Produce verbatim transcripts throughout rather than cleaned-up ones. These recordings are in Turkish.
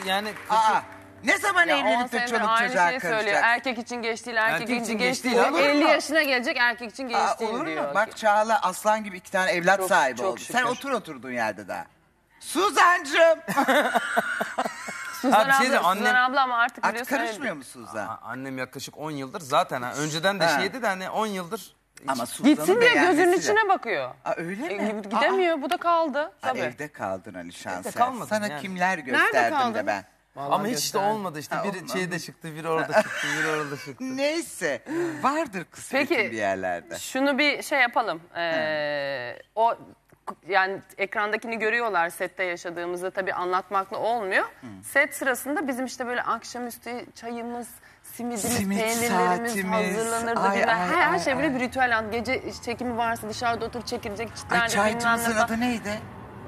yani... Aa, ne zaman Ya on evlenip de senedir çoluk aynı çocuğa şeyi söylüyor. karışacak? Erkek için geç değil, erkek, Erkek için için geç geç değil. değil, olur mu? elli yaşına gelecek, erkek için geç Aa, değil olur diyor. mu? Bak Çağla aslan gibi iki tane evlat Çok- sahibi çok oldu. Sen şükür. otur oturduğun yerde daha. Suzan'cığım. Suzan Abi bir şey abla, de Suzan annem- abla ama artık Artık biliyorsun. karışmıyor mu Suzan? Aa, Annem yaklaşık on yıldır zaten ha, önceden de Ha. şeydi de hani on yıldır... Ama Suzan'ın Gitsin diye gözünün beğenmesi de- içine bakıyor. Aa, öyle E, mi? gidemiyor, bu da kaldı. Aa, Tabii. evde kaldın Alişan Evde sen. kalmadım Sana yani. kimler gösterdim kaldın? de ben. Ama hiç de olmadı işte. Ha, Biri olmadı. şeyde çıktı, biri orada çıktı, biri orada çıktı. Neyse. Vardır kısmetin Peki, bir yerlerde. Şunu bir şey yapalım. Ee, o yani ekrandakini görüyorlar sette yaşadığımızda, tabii anlatmakla olmuyor. Set sırasında bizim işte böyle akşamüstü çayımız, simidimiz, Simit peynirlerimiz saatimiz. hazırlanırdı. Ay, bilmem. ay, her ay, şey böyle ay. bir ritüel. Gece çekimi varsa dışarıda otur çekilecek Ay, çitlerde bilmem çaycımızın ne falan. adı neydi?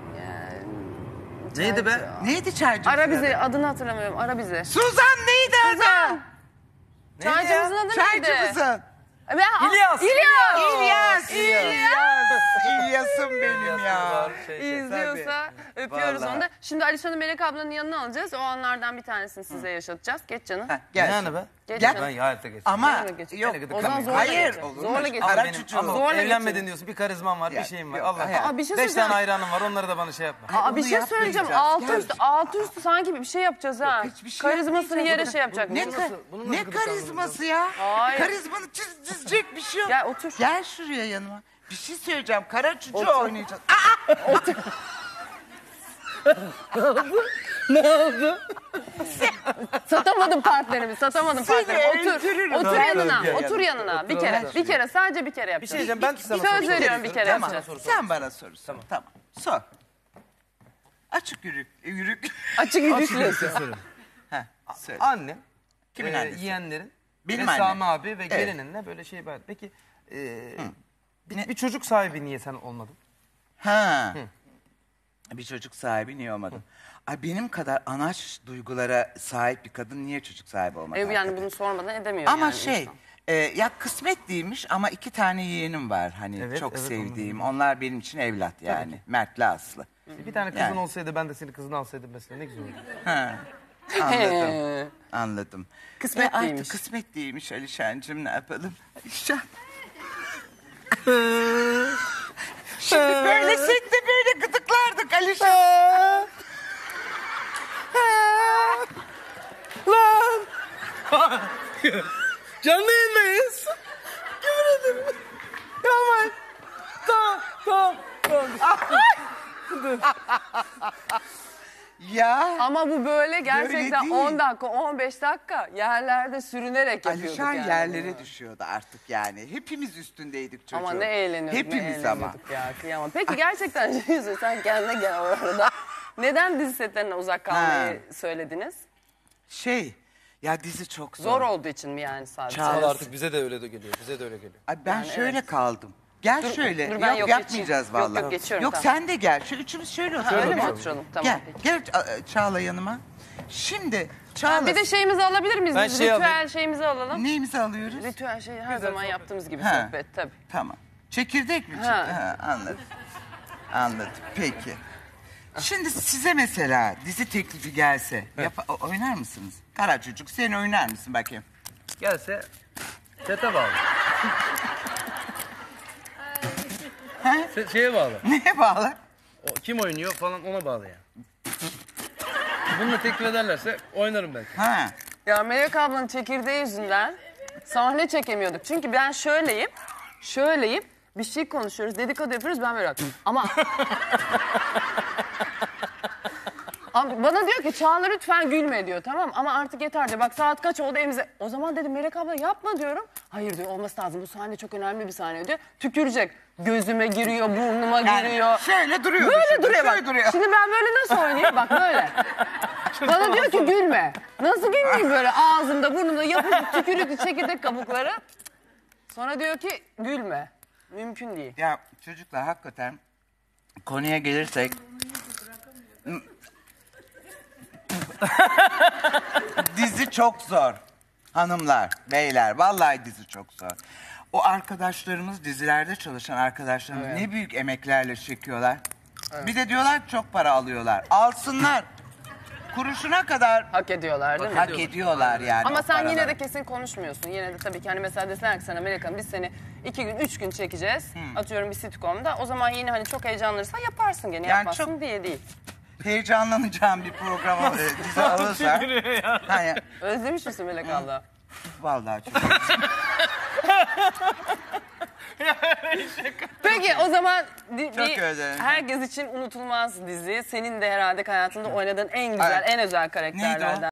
Neydi be? Neydi çaycımızın Ara adı? bizi, adını hatırlamıyorum. Ara bizi. Suzan neydi adı? Suzan. Çaycımızın adı neydi? Çaycımızın. Ben, İlyas. İlyas. İlyas. İlyas. İlyas'ım benim ya. İzliyorsa öpüyoruz Vallahi. onu da. Şimdi Alişan'ı Melek ablanın yanına alacağız. O anlardan bir tanesini size yaşatacağız. Geç canım. Heh, Ne gel. yani be? Geç Gel. canım. Ben hayatta geçtim. Ama Zorla geç. yok. Hele gıdık O zaman kamayın. zorla Hayır, geç. olur Zorla mu? geç. Ama Kara benim, çocuğu. ama Zorla evlenmedin geçin. diyorsun, bir karizman var, Ya, bir şeyim var. yok, Allah. hayat. Aa, bir şey Beş söyleyeceğim. tane hayranım var, onları da bana şey yapma. Aa, bir Onu şey söyleyeceğim. yapmayacağız. Altı Gel. üstü, altı üstü sanki bir şey yapacağız ha. hiçbir şey Karizmasını yapmayacağız. yere Bu- şey yapacak. Ne, mısın? ka- bunu nasıl ne gıdıklandın? karizması ya? Hayır. Karizmanı çiz, çizecek bir şey yok. Gel otur. Gel şuraya yanıma. Bir şey söyleyeceğim. Kara çocuğu Otur. oynayacağız. Satamadım partnerimi, satamadım Seni partnerimi. Otur, öldürürüm. otur Tamam, yanına, gel, otur gel. yanına. Bir Otur, kere, otur. bir kere, sadece bir kere Bir yapacağız. şey diyeceğim, ben sana Söz soru veriyorum, bir kere Tamam. yapacağız. Sen bana sorusun. Tamam. tamam. Sor. Açık yürük. Yürük. Açık yüzlü. Heh, söyle. Annem, Kimin e, annesi? yeğenlerin Benim ve annem. Sami abi ve Evet. gelininle böyle şey var. Peki e, bir, Ne? bir çocuk sahibi niye sen olmadın? Ha. Bir çocuk sahibi niye olmadım? Ay benim kadar anaç duygulara sahip bir kadın niye çocuk sahibi olmadı? E, yani hakikaten? bunu sormadan edemiyor Ama yani şey, insan. e, ya kısmet değilmiş ama iki tane yeğenim var hani Evet, çok evet, sevdiğim. Onlar benim için evlat yani. Mert'le Aslı. Bir tane kızın Yani. olsaydı, ben de senin kızını alsaydım mesela, ne güzel olurdu. Ha. Anladım. He. Anladım. Kısmet E, artık değilmiş. kısmet değilmiş Alişancığım, ne yapalım? Alişan. Şimdi böyle sette böyle gıdıklardık Alişan. Lan! Canlı yayındayız. Yemin ederim. Tamam. Tamam, tamam, tamam. Ya Ama bu böyle gerçekten değil. on dakika, on beş dakika yerlerde sürünerek yapıyorduk Alişan yani. yerlere düşüyordu artık yani. Hepimiz üstündeydik çocuğun. Ama ne eğleniyorduk, Hepimiz ne ama. eğleniyorduk ya, kıyamam. Peki gerçekten şey söyle, sen kendine gel orada. Neden dizi setlerinden uzak kalmayı söylediniz? Şey, ya dizi çok zor. Zor olduğu için mi yani sadece? Çağla- Ama artık bize de öyle de geliyor, bize de öyle geliyor. Ay ben Yani şöyle evet. kaldım. Gel Dur, şöyle. dur ben yok, yok yapmayacağız geçeyim. Yok, vallahi. yok, geçiyorum, Yok tamam. sen de gel. Şu üçümüz şöyle Ha, öyle oturalım. mi oturalım? Tamam, Gel, peki. gel A- Çağla yanıma. Şimdi Çağla Bir de şeyimizi alabilir miyiz? Ben Biz şey ritüel alayım. şeyimizi alalım. neyimizi alıyoruz? Ritüel şey her zaman yaptığımız gibi Ha. sohbet tabii. Tamam. Çekirdek mi çıktı? Ha. Ha, anladım. Anladım. Peki. Şimdi size mesela dizi teklifi gelse yap- o- oynar mısınız? Kara çocuk sen oynar mısın bakayım? Gelse sete bağlı. Ha? Se- şeye bağlı. Neye bağlı? O, kim oynuyor falan, ona bağlı yani. Bununla teklif ederlerse oynarım belki. Ha. Ya Melek ablanın çekirdeği yüzünden sahne çekemiyorduk. Çünkü ben şöyleyim, şöyleyim, bir şey konuşuyoruz, dedikodu yapıyoruz, ben böyle ama... Ama bana diyor ki Çağla lütfen gülme diyor, tamam ama artık yeter diyor. Bak saat kaç oldu evimize. O zaman dedim Melek abla yapma diyorum. Hayır diyor, olması lazım, bu sahne çok önemli bir sahne diyor. Tükürecek. Gözüme giriyor, burnuma Yani giriyor. şöyle duruyor. Böyle şimdi, duruyor bak. şöyle duruyor. Şimdi ben böyle nasıl oynayayım? Bak böyle. Bana diyor ki gülme. Nasıl gülmeyeyim böyle ağzımda burnumda yapışık tükürüklü çekirdek kabukları. Sonra diyor ki gülme. Mümkün değil. Ya çocuklar hakikaten konuya gelirsek... Dizi çok zor. Hanımlar, beyler vallahi dizi çok zor. O arkadaşlarımız, dizilerde çalışan arkadaşlarımız ne büyük emeklerle çekiyorlar. Bir de diyorlar ki çok para alıyorlar. Alsınlar. kuruşuna kadar Hak ediyorlar değil mi? hak ediyorlar yani. Ama o sen yine paraları. de kesin konuşmuyorsun. Yine de tabii ki hani mesela deseler ki sana Melek Hanım biz seni iki gün, üç gün çekeceğiz. Atıyorum bir sitcomda. O zaman yine hani çok heyecanlanırsan yaparsın gene Yani yapmazsın çok- diye değil. Heyecanlanacağım bir program e, dizi alırsa. Hani, Özlemiş misin Melek abla? vallahi çok. Peki o zaman di- Çok bir özledim. herkes için unutulmaz dizi. Senin de herhalde hayatında oynadığın en güzel, Evet. en özel karakterlerden.